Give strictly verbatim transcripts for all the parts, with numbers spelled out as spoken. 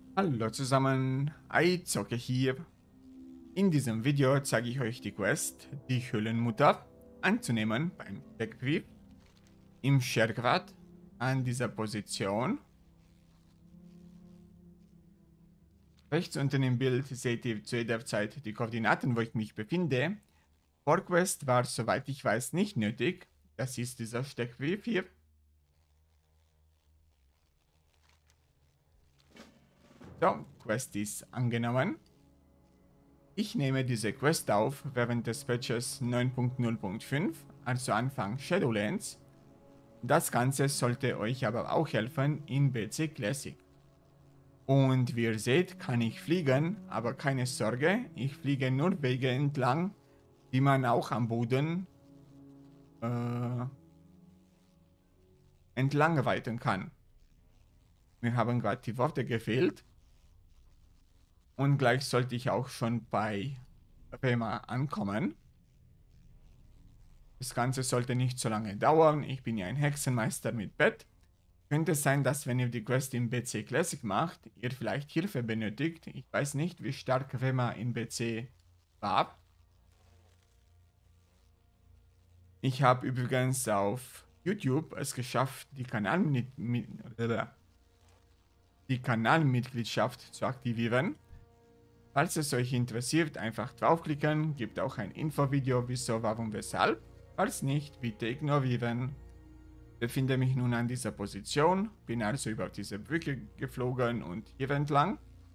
Hallo zusammen, Eizocke hier. In diesem Video zeige ich euch die Quest, die Höhlenmutter anzunehmen beim Steckbrief im Schergrad an dieser Position. Rechts unten im Bild seht ihr zu jeder Zeit die Koordinaten, wo ich mich befinde. Vorquest war, soweit ich weiß, nicht nötig. Das ist dieser Steckbrief hier. So, Quest ist angenommen. Ich nehme diese Quest auf während des Patches neun Punkt null Punkt fünf, also Anfang Shadowlands. Das Ganze sollte euch aber auch helfen in B C Classic. Und wie ihr seht, kann ich fliegen, aber keine Sorge, ich fliege nur Wege entlang, die man auch am Boden äh, entlang reiten kann. Mir haben gerade die Worte gefehlt. Und gleich sollte ich auch schon bei Rema ankommen. Das Ganze sollte nicht so lange dauern. Ich bin ja ein Hexenmeister mit Bett. Könnte sein, dass wenn ihr die Quest in B C Classic macht, ihr vielleicht Hilfe benötigt. Ich weiß nicht, wie stark Rema in B C war. Ich habe übrigens auf YouTube es geschafft, die, Kanalmi die Kanalmitgliedschaft zu aktivieren. Falls es euch interessiert, einfach draufklicken, gibt auch ein Infovideo, wieso, warum, weshalb. Falls nicht, bitte ignorieren. Ich befinde mich nun an dieser Position, bin also über diese Brücke geflogen und hier entlang.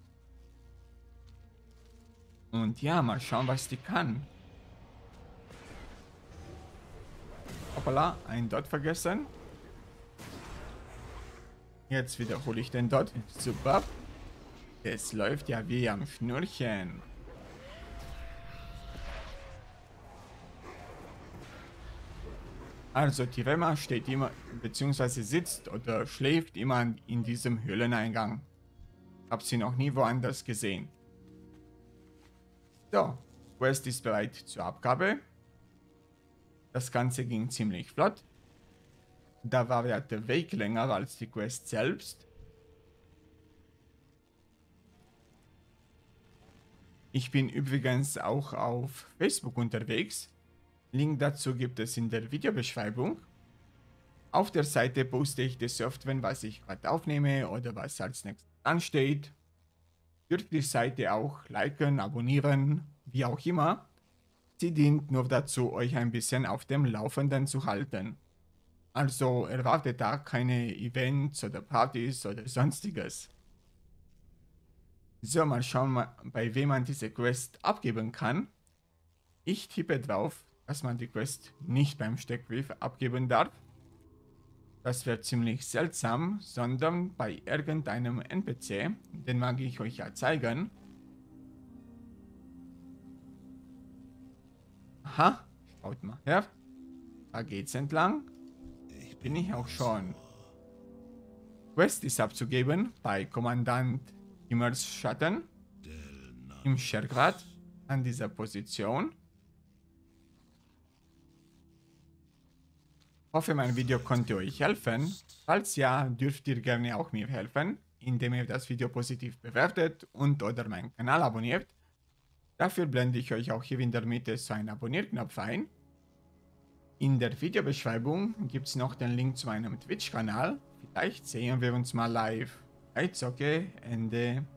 Und ja, mal schauen, was die kann. Hoppala, ein Dot vergessen. Jetzt wiederhole ich den Dot. Super. Es läuft ja wie am Schnürchen. Also die Rema steht immer, beziehungsweise sitzt oder schläft immer in diesem Höhleneingang. Hab sie noch nie woanders gesehen. So, Quest ist bereit zur Abgabe. Das Ganze ging ziemlich flott. Da war ja der Weg länger als die Quest selbst. Ich bin übrigens auch auf Facebook unterwegs. Link dazu gibt es in der Videobeschreibung. Auf der Seite poste ich des Öfteren, was ich gerade aufnehme oder was als nächstes ansteht. Dürft die Seite auch liken, abonnieren, wie auch immer. Sie dient nur dazu, euch ein bisschen auf dem Laufenden zu halten. Also erwartet da keine Events oder Partys oder sonstiges. So, mal schauen, bei wem man diese Quest abgeben kann. Ich tippe drauf, dass man die Quest nicht beim Steckbrief abgeben darf. Das wäre ziemlich seltsam, sondern bei irgendeinem N P C, den mag ich euch ja zeigen. Aha, schaut mal her. Da geht's entlang. Bin ich auch schon. Quest ist abzugeben bei Kommandant Himmels Schatten im Schergrad an dieser Position. Hoffe, mein Video konnte euch helfen. Falls ja, dürft ihr gerne auch mir helfen, indem ihr das Video positiv bewertet und oder meinen Kanal abonniert. Dafür blende ich euch auch hier in der Mitte so einen Abonnierknopf ein. In der Videobeschreibung gibt es noch den Link zu meinem Twitch-Kanal. Vielleicht sehen wir uns mal live. Eizocke, Ende.